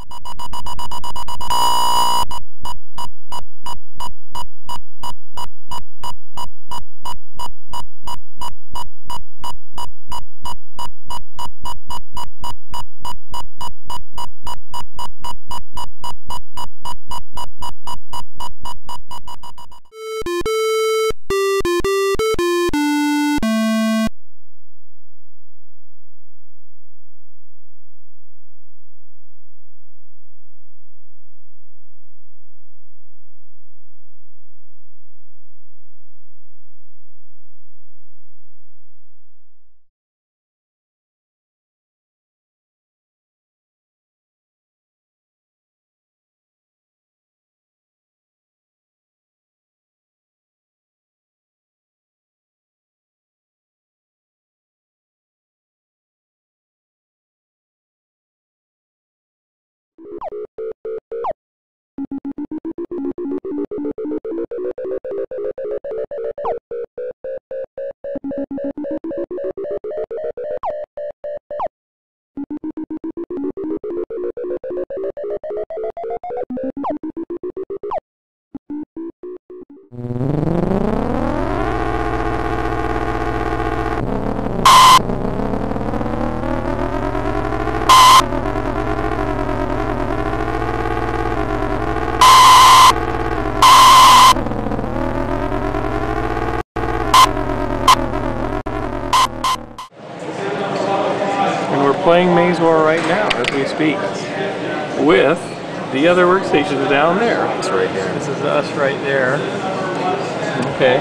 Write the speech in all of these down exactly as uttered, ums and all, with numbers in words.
Playing Maze War right now as we speak with the other workstations down there. It's right here. This is us right there. Okay.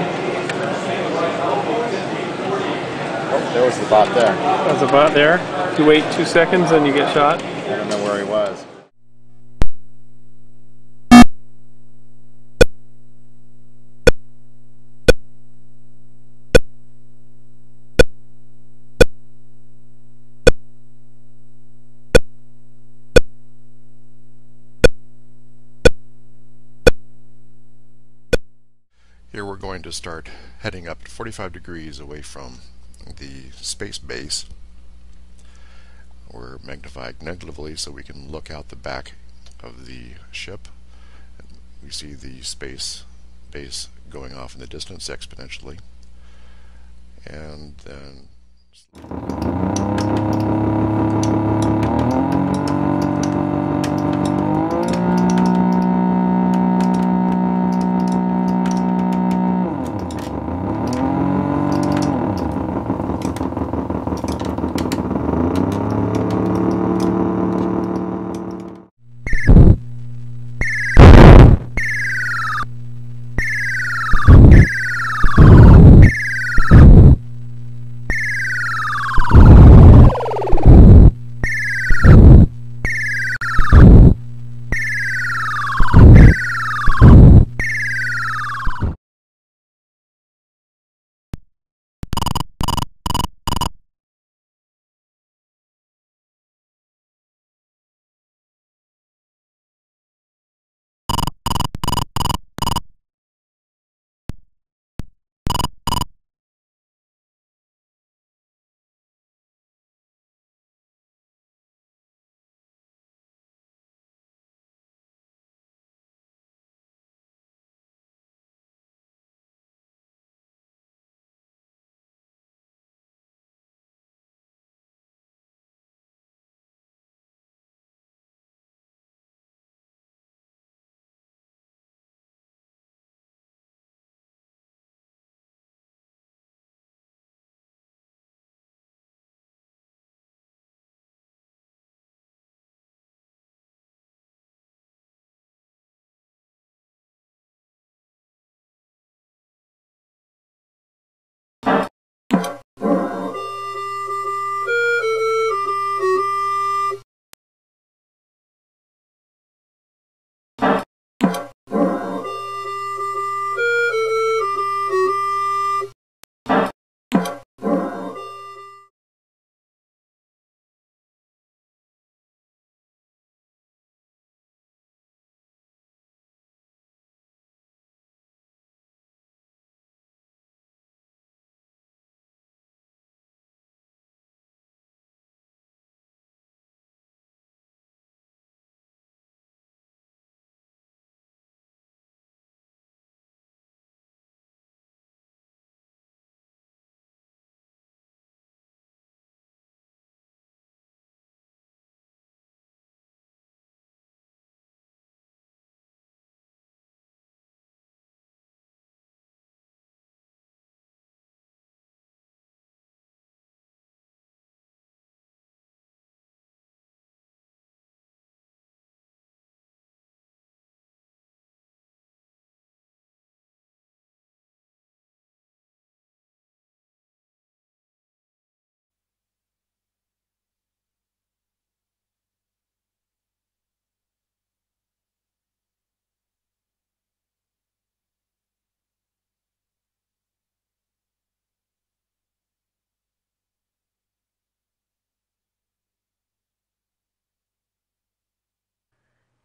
Oh, there was the bot there. There's a bot there. You wait two seconds and you get shot. I don't know where he was. Here we're going to start heading up forty-five degrees away from the space base. We're magnified negatively so we can look out the back of the ship. We see the space base going off in the distance exponentially. And then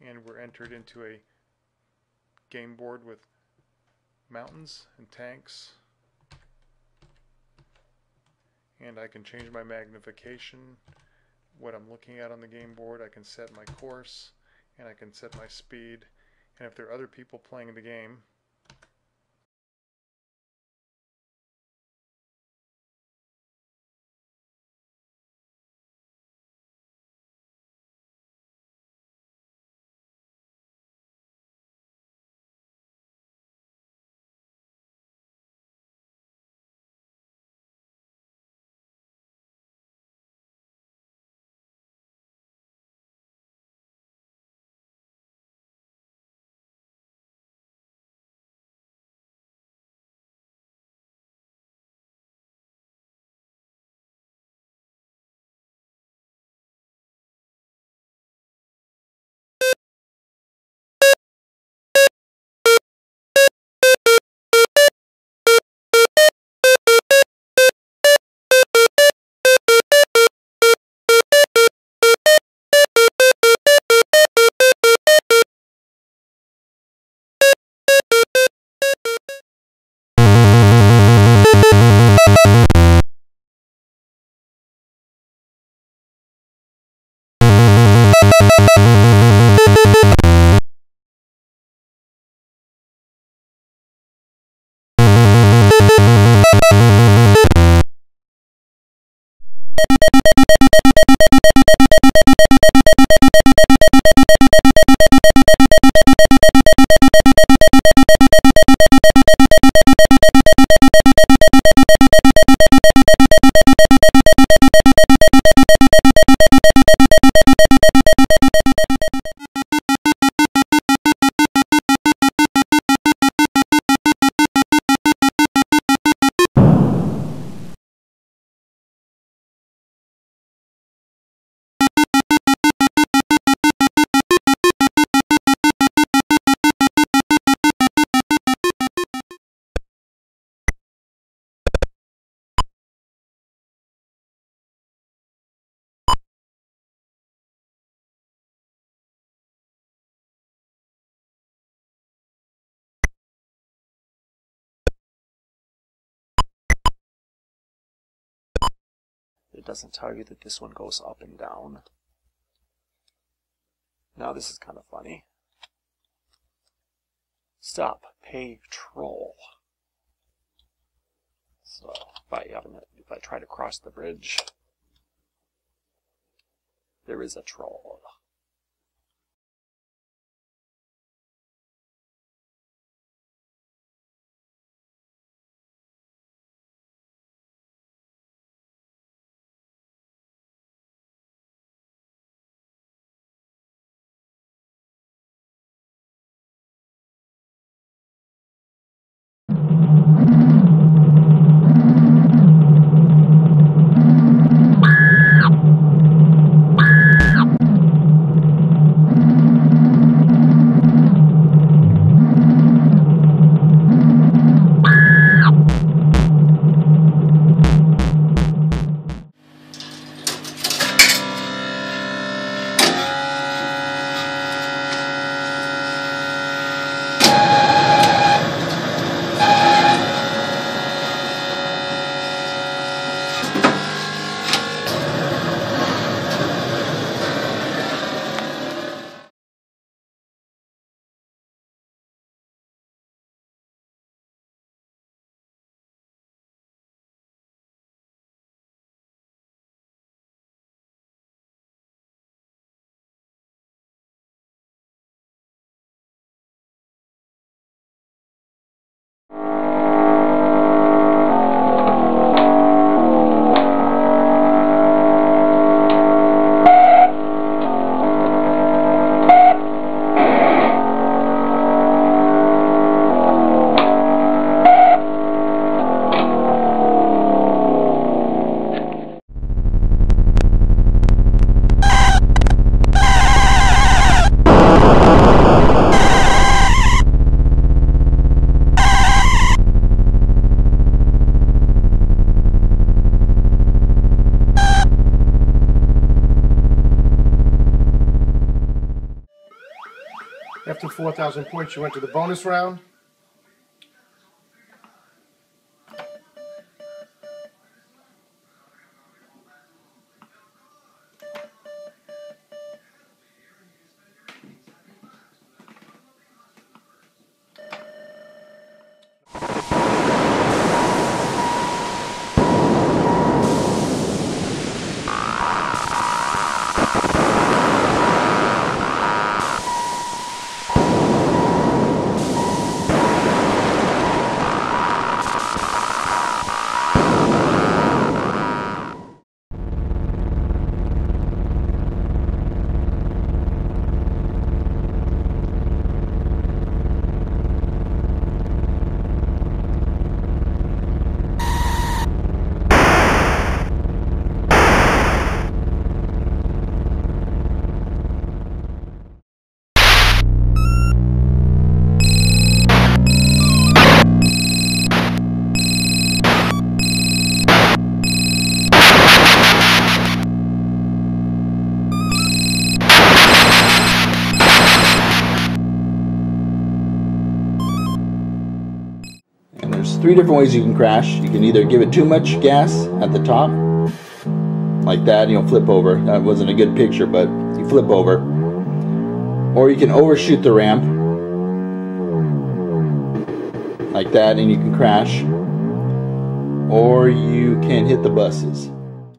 and we're entered into a game board with mountains and tanks, and I can change my magnification, what I'm looking at on the game board. I can set my course, and I can set my speed, and if there are other people playing the game, it doesn't tell you that this one goes up and down. Now this is kind of funny. Stop, pay, troll. So if I haven't, if I try to cross the bridge, there is a troll. After four thousand points, you enter the bonus round. And there's three different ways you can crash. You can either give it too much gas at the top, like that, and you'll flip over. That wasn't a good picture, but you flip over. Or you can overshoot the ramp, like that, and you can crash. Or you can hit the buses.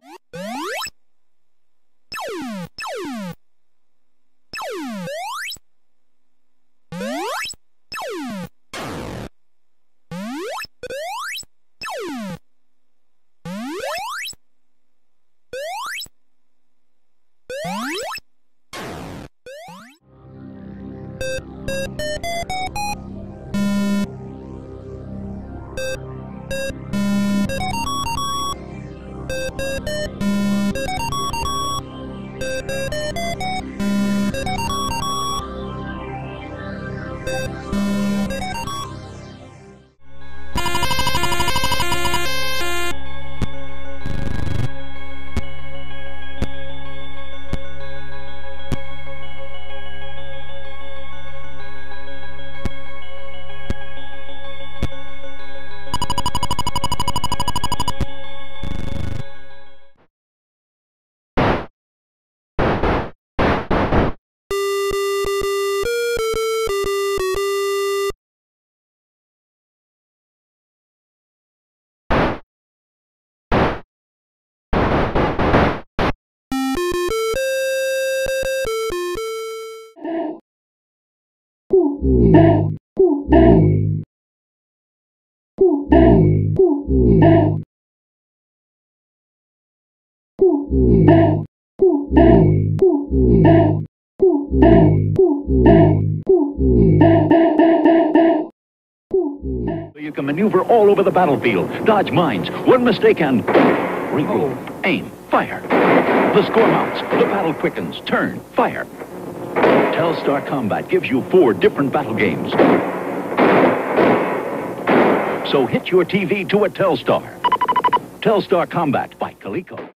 You can maneuver all over the battlefield, dodge mines, one mistake and reload, aim, fire. The score mounts, the battle quickens, turn, fire. Telstar Combat gives you four different battle games. So hit your T V to a Telstar. Telstar Combat by Coleco.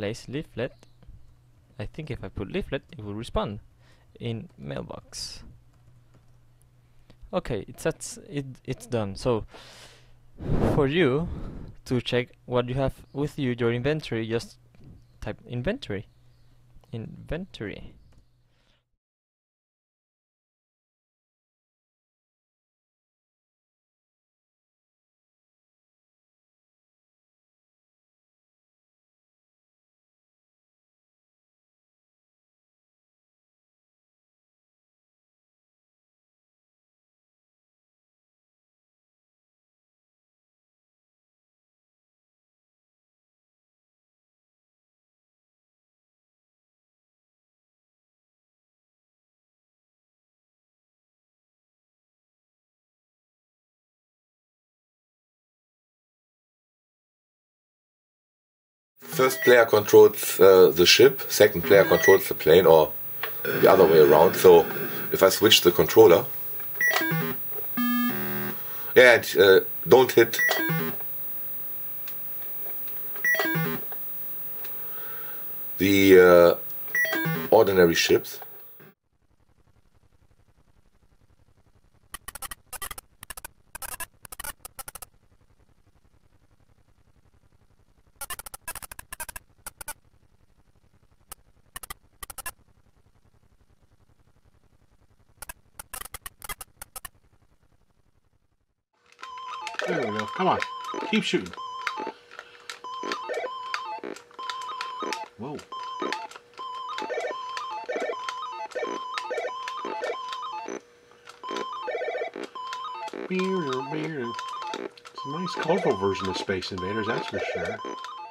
place leaflet. I think if I put leaflet, it will respond in mailbox. Okay, it's that's it. It's done. So for you to check what you have with you, your inventory, just type inventory. Inventory. First player controls uh, the ship, second player controls the plane, or the other way around. So if I switch the controller, yeah, and, uh, don't hit the uh, ordinary ships. There we go. Come on. Keep shooting. Whoa. It's a nice, colorful version of Space Invaders, that's for sure.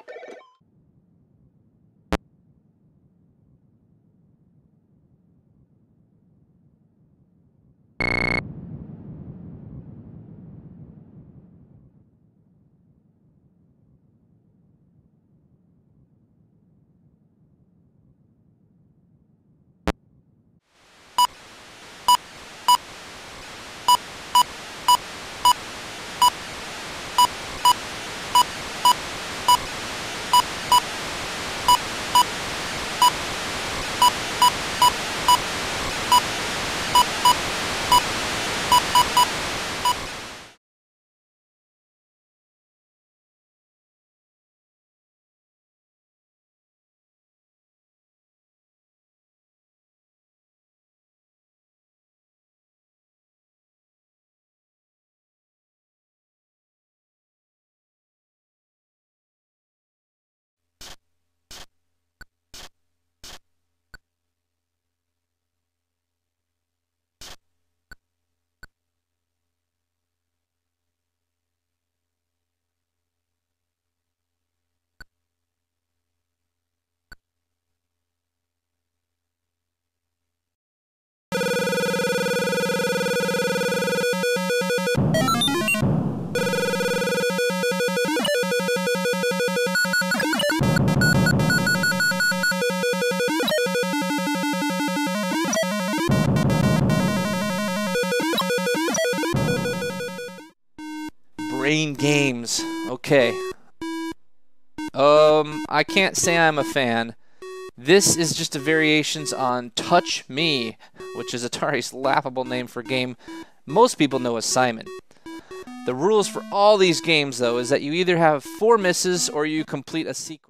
Brain games. Okay. Um, I can't say I'm a fan. This is just a variations on Touch Me, which is Atari's laughable name for a game most people know as Simon. The rules for all these games, though, is that you either have four misses or you complete a sequence.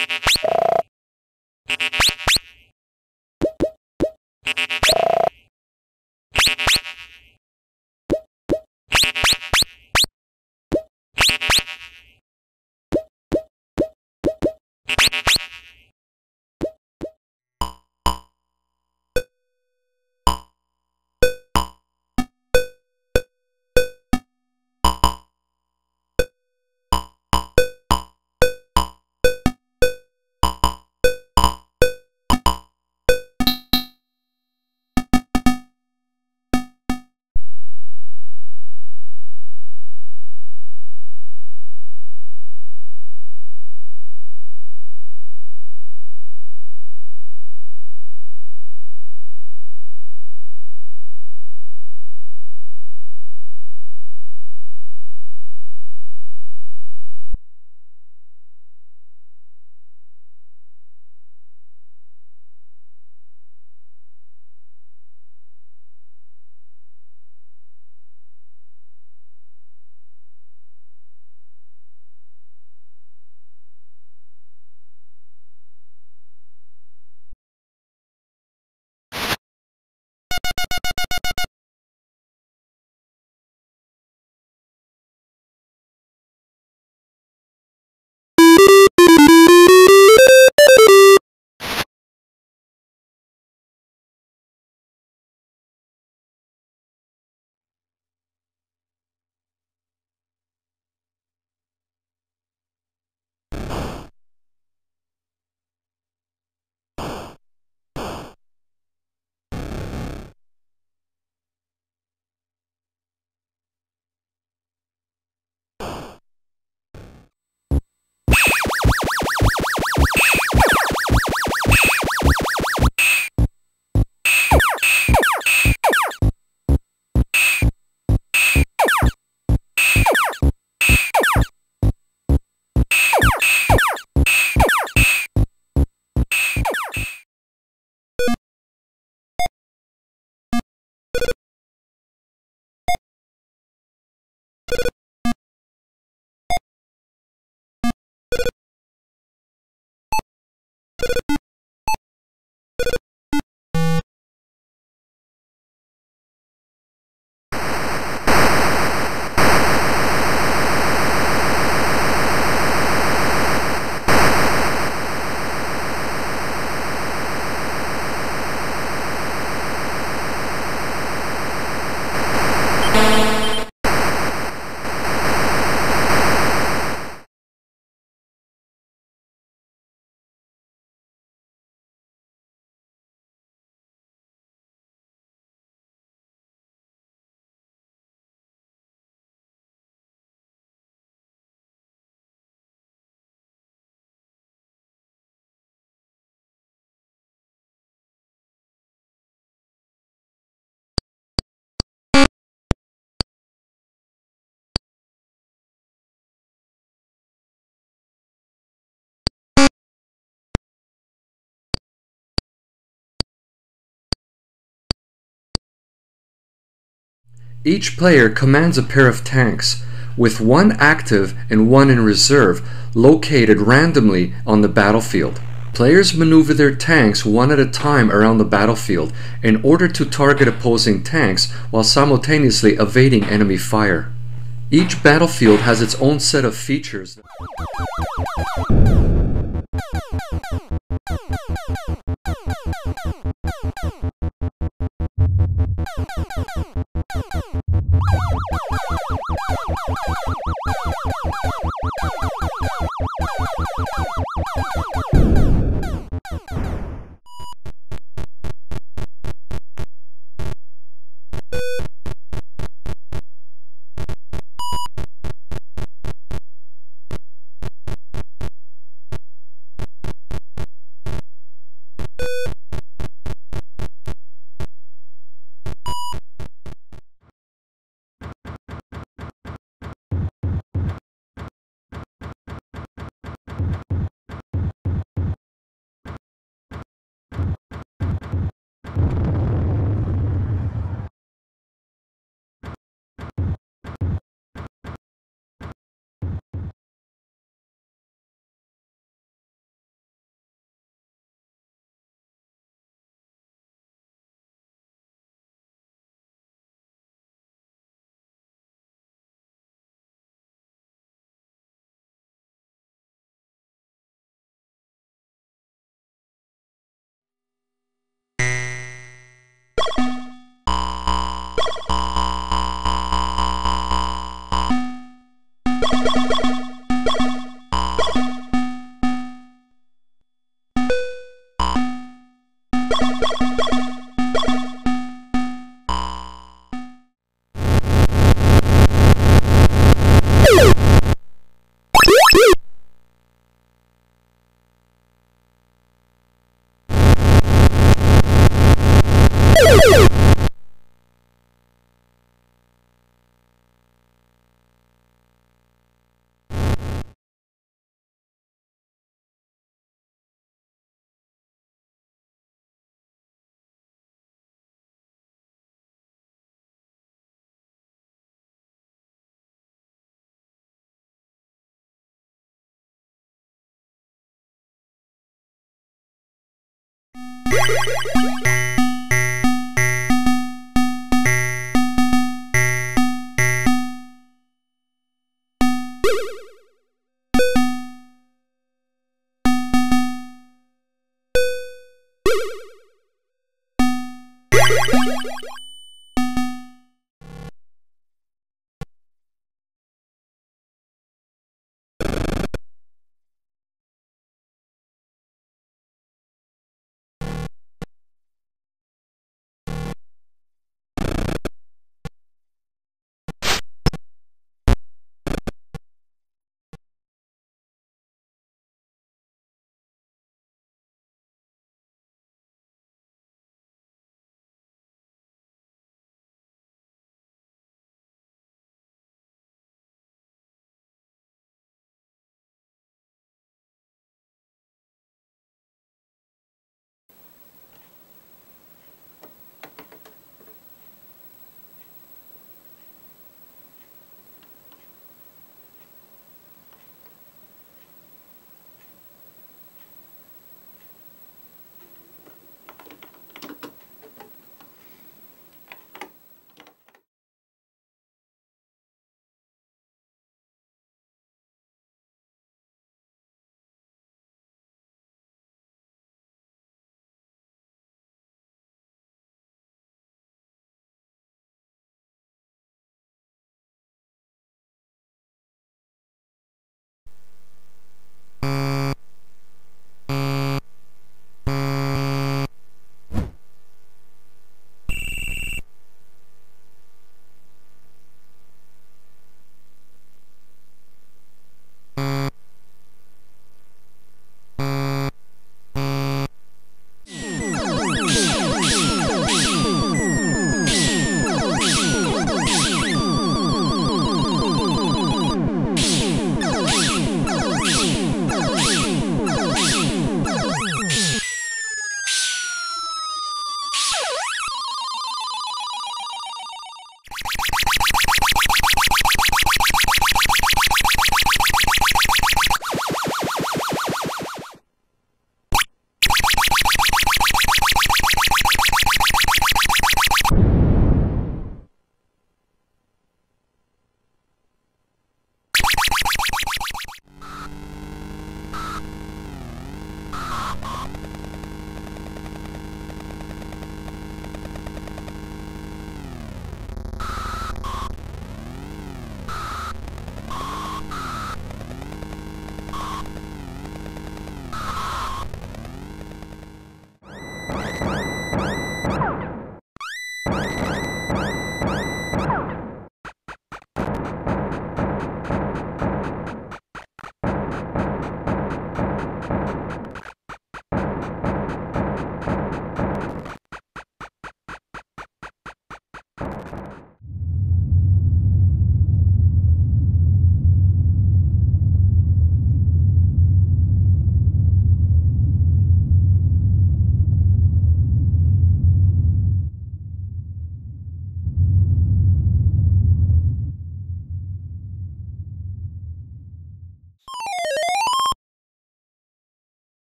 Each player commands a pair of tanks, with one active and one in reserve, located randomly on the battlefield. Players maneuver their tanks one at a time around the battlefield in order to target opposing tanks while simultaneously evading enemy fire. Each battlefield has its own set of features.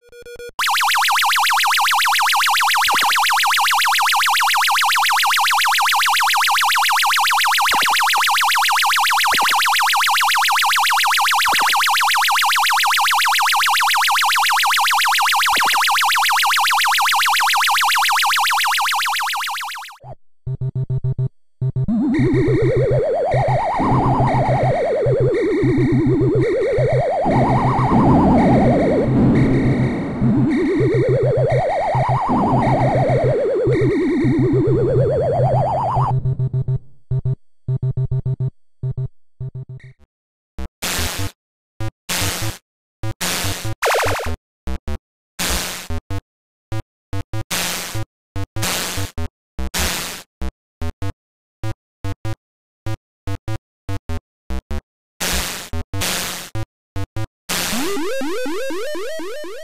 Woo!